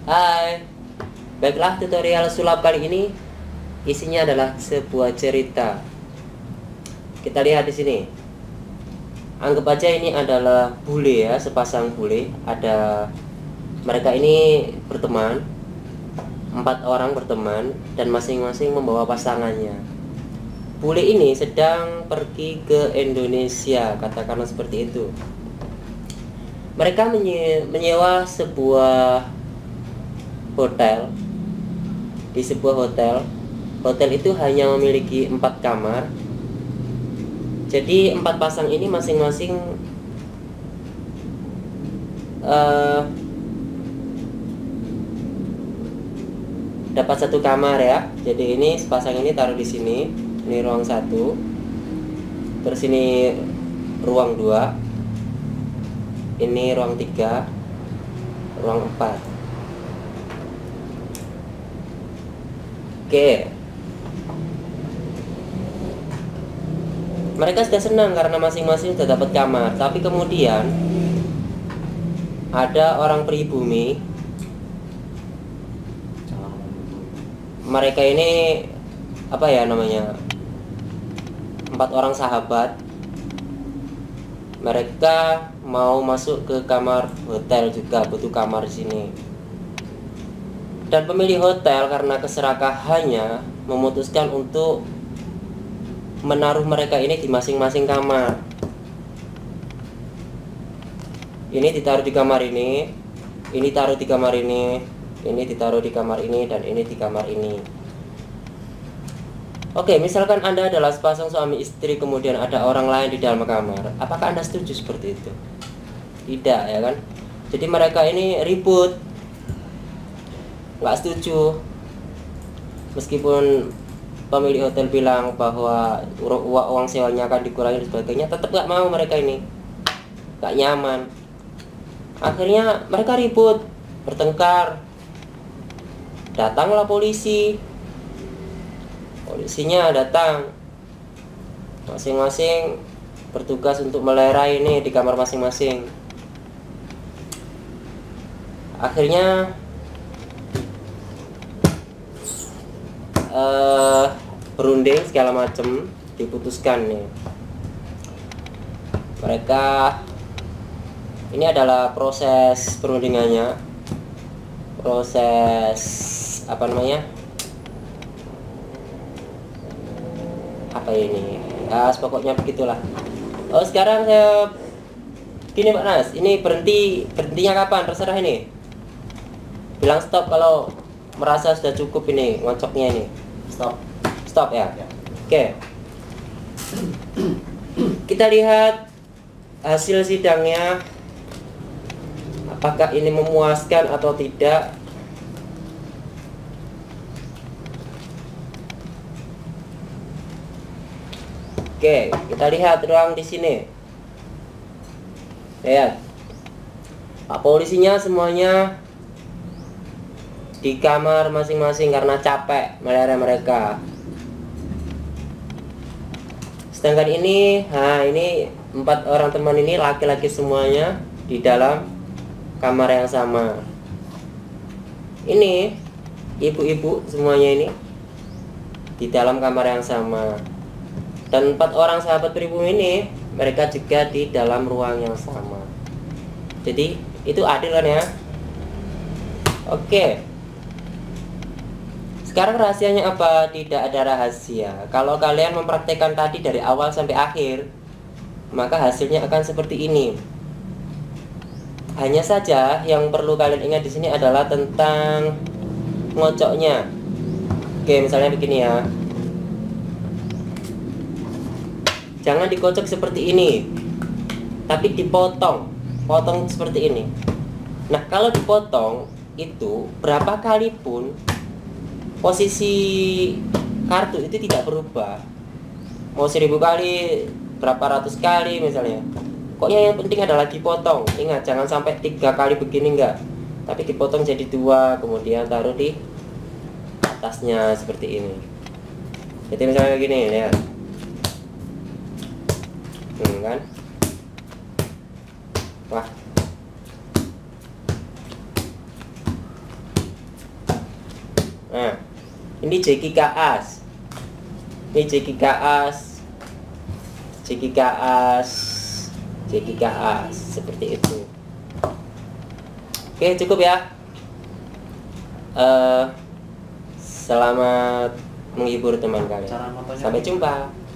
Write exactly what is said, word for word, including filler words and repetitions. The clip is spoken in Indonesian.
Hai, baiklah tutorial sulap kali ini isinya adalah sebuah cerita. Kita lihat di sini. Anggap aja ini adalah bule ya, sepasang bule. Ada mereka ini berteman, empat orang berteman dan masing-masing membawa pasangannya. Bule ini sedang pergi ke Indonesia, katakanlah seperti itu. Mereka menye menyewa sebuah hotel. Di sebuah hotel hotel itu hanya memiliki empat kamar. Jadi empat pasang ini masing-masing uh, dapat satu kamar ya. Jadi ini sepasang ini taruh di sini. Ini ruang satu. Terus ini ruang dua. Ini ruang tiga. Ruang empat. Oke, mereka sudah senang karena masing-masing sudah dapat kamar. Tapi kemudian ada orang pribumi. Mereka ini apa ya namanya? Empat orang sahabat. Mereka mau masuk ke kamar hotel juga, butuh kamar di sini. Dan pemilik hotel karena keserakahannya memutuskan untuk menaruh mereka ini di masing-masing kamar. Ini ditaruh di kamar ini, ini taruh di kamar ini, ini ditaruh di kamar ini, dan ini di kamar ini. Oke, misalkan Anda adalah sepasang suami istri, kemudian ada orang lain di dalam kamar. Apakah Anda setuju seperti itu? Tidak, ya kan? Jadi mereka ini ribut, nggak setuju. Meskipun pemilik hotel bilang bahwa uang sewanya akan dikurangi dan sebagainya, tetap nggak mau mereka ini, nggak nyaman. Akhirnya mereka ribut, bertengkar. Datanglah polisi. Polisinya datang, masing-masing bertugas untuk melerai ini di kamar masing-masing. Akhirnya Uh, berunding segala macam, diputuskan nih. Mereka ini adalah proses perundingannya, proses apa namanya? Apa ini? Ya, pokoknya begitulah. Oh, sekarang saya gini Pak Nas, ini berhenti berhentinya kapan? Terserah ini. Bilang stop kalau merasa sudah cukup ini ngocoknya ini. Stop. Stop ya. ya. Oke. Kita lihat hasil sidangnya. Apakah ini memuaskan atau tidak? Oke, kita lihat ruang di sini. Lihat. Pak polisinya semuanya di kamar masing-masing karena capek meleleh mereka. Sedangkan ini, nah ini empat orang teman ini laki-laki semuanya di dalam kamar yang sama. Ini ibu-ibu semuanya ini di dalam kamar yang sama. Dan empat orang sahabat pribumi ini mereka juga di dalam ruang yang sama. Jadi itu adil kan ya? Oke. Sekarang rahasianya apa? Tidak ada rahasia. Kalau kalian mempraktekkan tadi dari awal sampai akhir, maka hasilnya akan seperti ini. Hanya saja yang perlu kalian ingat di sini adalah tentang ngocoknya. Oke, misalnya begini ya. Jangan dikocok seperti ini, tapi dipotong. Potong seperti ini. Nah, kalau dipotong itu berapa kali pun posisi kartu itu tidak berubah. Mau seribu kali, berapa ratus kali misalnya. Pokoknya yang penting adalah dipotong. Ingat, jangan sampai tiga kali begini enggak. Tapi dipotong jadi dua, kemudian taruh di atasnya seperti ini. Jadi misalnya gini, lihat. Hmm, kan? Wah. Nah, ini Jeki Kaas. Ini Jeki Kaas. Jeki Kaas. Jeki Kaas seperti itu. Oke, cukup ya. Uh, selamat menghibur teman kalian. Sampai jumpa.